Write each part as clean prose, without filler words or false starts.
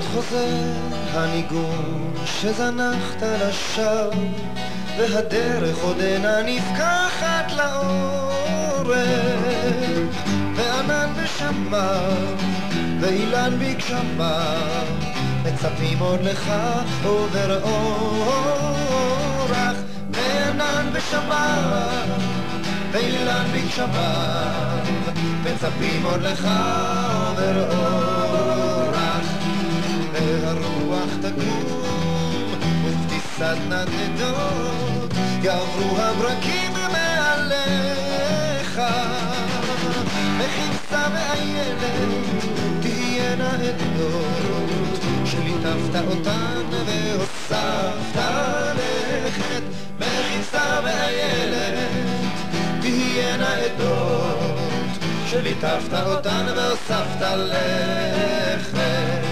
חוזר הניגון שזנחת לשווא, והדרך עודנה נפקחת לאורב, וענן בשמיו ואילן בגשמיו מצפים עוד לך עובר אורח, וענן בשמיו ואילן בגשמיו מצפים עוד לך עובר אורח, והרוח תקום ובטיסת נדנדות יעברו הברקים מעליך, וכבשה ואיילת תהיינה עדות שליטפת אותן והוספת לכת, וכבשה ואיילת תהיינה עדות שליטפת אותן והוספת לכת.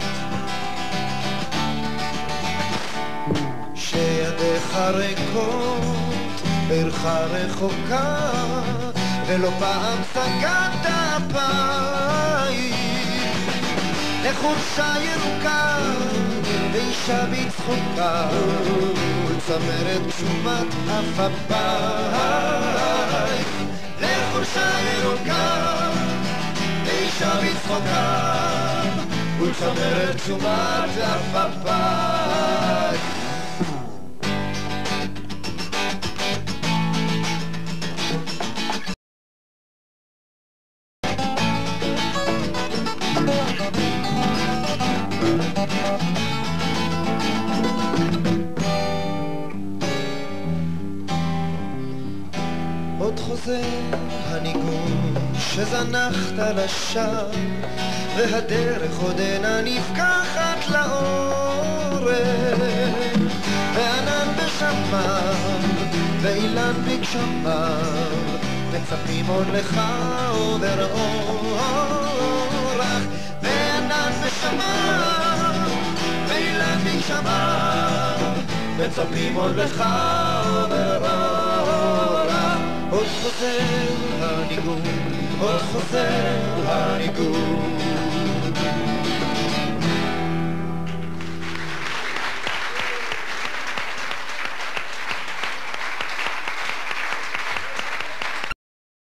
שידיך ריקות, עירך רחוקה, ולא פעם סגרת אפיים לחורשה ירוקה ואישה בצחוקה ולצמרת גשומת אפיים, לחורשה ירוקה ואישה בצחוקה ולצמרת גשומת אפיים. עוד חוזר הניגון שזנחת לשווא, והדרך עודנה נפקחת לאורב, וענן בשמיו ואילן בגשמיו מצפים עוד לך עובר אורח, וענן בשמיו ואילן בגשמיו מצפים עוד לך עובר אורח. עוד חוזר הניגון, עוד חוזר הניגון.